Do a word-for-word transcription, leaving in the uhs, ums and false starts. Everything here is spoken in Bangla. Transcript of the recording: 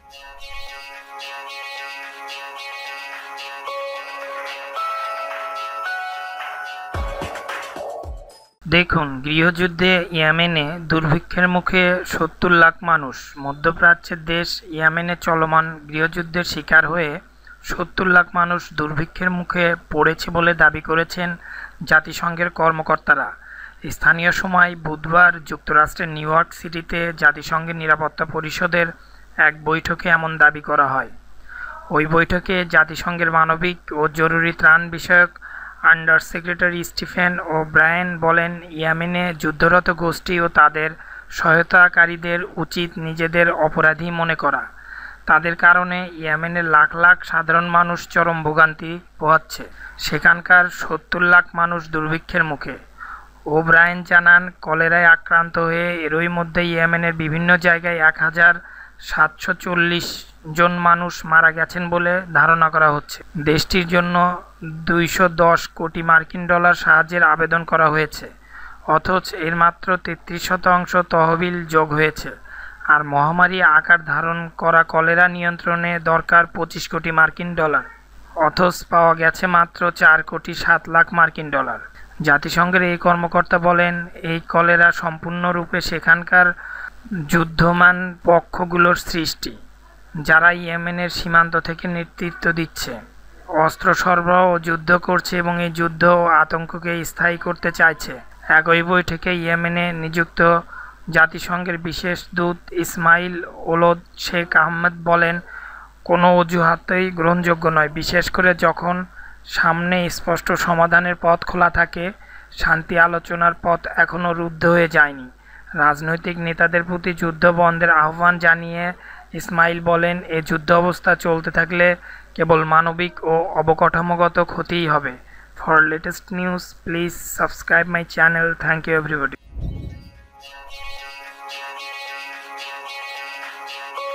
দেখুন, গৃহযুদ্ধে ইয়েমেনে দুর্ভিক্ষের মুখে সত্তর লাখ মানুষ। মধ্যপ্রাচ্যের দেশ ইয়েমেনে চলমান গৃহযুদ্ধের শিকার হয়ে সত্তর লাখ মানুষ দুর্ভিক্ষের মুখে পড়েছে বলে দাবি করেছেন জাতিসংঘের কর্মকর্তারা। স্থানীয় সময় বুধবার যুক্তরাষ্ট্রের নিউ ইয়র্ক সিটিতে জাতিসংঘের নিরাপত্তা পরিষদের এক বৈঠকে এমন দাবি করা হয়। ওই বৈঠকে জাতিসংঘের মানবিক ও জরুরি ত্রাণ বিষয়ক under secretary Stephen O'Brien বলেন, ইয়েমেনে যুদ্ধরত গোষ্ঠী ও তাদের সহায়তাকারীদের উচিত নিজেদের অপরাধী মনে করা। তাদের কারণে ইয়েমেনের লাখ লাখ সাধারণ মানুষ চরম ভোগান্তি পোহাচ্ছে। সেখানকার সত্তর লাখ মানুষ দুর্ভিক্ষের মুখে। ও ব্রায়েন জানান, কলেরায় আক্রান্ত হয়ে এরই মধ্যে ইয়েমেনের বিভিন্ন জায়গায় এক হাজার সাতশো চল্লিশ জন মানুষ মারা গেছেন বলে ধারণা করা হচ্ছে। দেশটির জন্য দুইশো দশ কোটি মার্কিন ডলার সাহায্যের আবেদন করা হয়েছে, অথচ এর মাত্র তেত্রিশ শতাংশ তহবিল যোগ হয়েছে। আর মহামারী আকার ধারণ করা কলেরা নিয়ন্ত্রণে দরকার পঁচিশ কোটি মার্কিন ডলার, অথচ পাওয়া গেছে মাত্র চার কোটি সাত লাখ মার্কিন ডলার। জাতিসংঘের এই কর্মকর্তা বলেন, এই কলেরা সম্পূর্ণরূপে সেখানকার যুদ্ধমান পক্ষগুলোর সৃষ্টি, যারা ইয়েমেনের সীমান্ত থেকে নেতৃত্ব দিচ্ছে, অস্ত্র সরবরাহ ও যুদ্ধ করছে এবং এই যুদ্ধ ও আতঙ্ককে স্থায়ী করতে চাইছে। একই বৈঠকে ইয়েমেনে নিযুক্ত জাতিসংঘের বিশেষ দূত ইসমাইল ওলদ শেখ আহমেদ বলেন, কোনো অজুহাতই গ্রহণযোগ্য নয়, বিশেষ করে যখন সামনে স্পষ্ট সমাধানের পথ খোলা থাকে। শান্তি আলোচনার পথ এখনও রুদ্ধ হয়ে যায়নি। রাজনৈতিক নেতাদের প্রতি যুদ্ধ বন্ধের আহ্বান জানিয়ে ইসমাইল বলেন, এ যুদ্ধ অবস্থা চলতে থাকলে কেবল মানবিক ও অবকাঠামোগত ক্ষতিই হবে। For latest news please subscribe my channel. Thank you everybody.